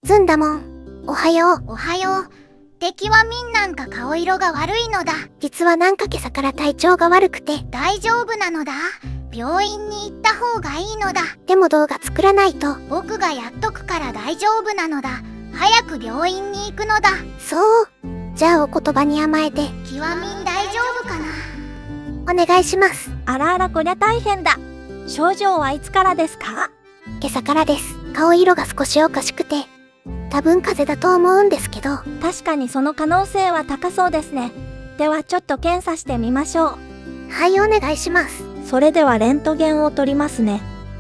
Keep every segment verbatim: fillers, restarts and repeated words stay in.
ずんだもん。おはよう。 おはよう。敵はみんなんか顔色が悪いのだ。 実はなんか今朝から体調が悪くて。 大丈夫なのだ。病院に行った方がいいのだ。 でも動画作らないと。 僕がやっとくから大丈夫なのだ。早く病院に行くのだ。 そう。じゃあお言葉に甘えて。 キワミン大丈夫かな。 お願いします。 あらあらこりゃ大変だ。症状はいつからですか？ 今朝からです。顔色が少しおかしくて。多分風邪だと思うんですけど。 確かにその可能性は高そうですね。ではちょっと検査してみましょう。 はい、お願いします。 それではレントゲンを取りますね。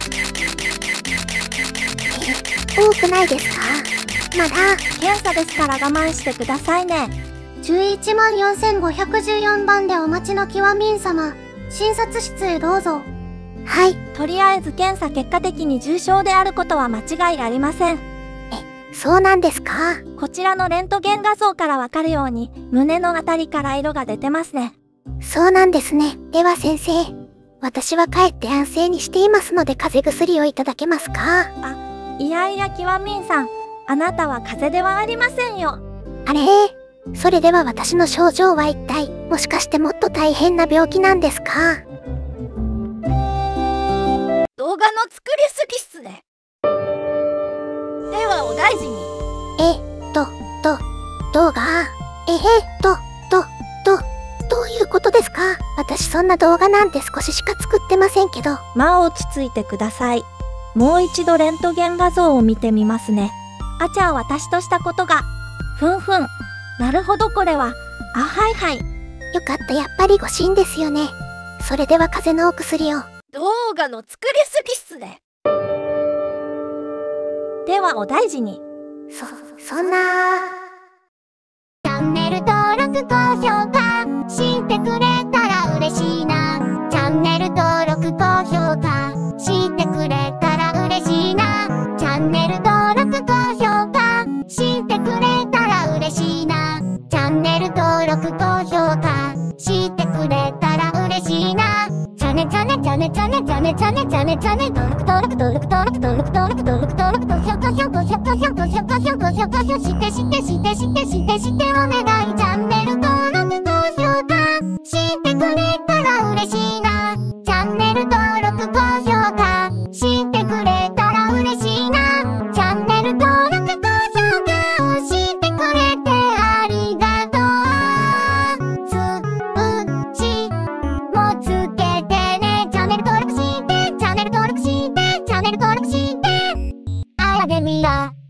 多くないですか？まだ。 検査ですから我慢してくださいね。 じゅういちまんよんせんごひゃくじゅうよんばんでお待ちのキワミン様、診察室へどうぞ。 はい。 とりあえず検査結果的に重症であることは間違いありません。 え、そうなんですか？ こちらのレントゲン画像からわかるように胸のあたりから色が出てますね。 そうなんですね。では先生、私は帰って安静にしていますので風邪薬をいただけますか？ あ、いやいやキワミンさん、あなたは風邪ではありませんよ。 あれ？それでは私の症状は一体、もしかしてもっと大変な病気なんですか？ 動画の作りすぎっすね。ではお大事に。 え、と、と、動画、えへ、と、と、と、どういうことですか？私そんな動画なんて少ししか作ってませんけど。 まあ落ち着いてください。もう一度レントゲン画像を見てみますね。あちゃ私としたことが。ふんふん。なるほどこれは。あ、はいはい。 よかった、やっぱり誤診ですよね。それでは風邪のお薬を。 動画の作りすぎっすね。ではお大事に。 そ、そんな。 チャンネル登録高評価してくれたら嬉しいな。チャンネル登録高評価してくれたら嬉しいな。チャンネル登録高評価してくれたら嬉しいな。チャンネル登録高評価してくれたら嬉しいな。チャネチャネチャネチャネチャネチャネチャネチャネ登録登録登録登録登録登録登録登録高評価評価評価評価評価評価評価評価してしてしてしてしてしてお願い。チャンネル登録高評価してくれたら嬉しいな。チャンネル登録高評価してくれたら嬉しいな。チャンネル登録高評価をしてくれてありがとう。通知もつけてね。チャンネル登録してチャンネル登録してチャンネル登録してあやでみや。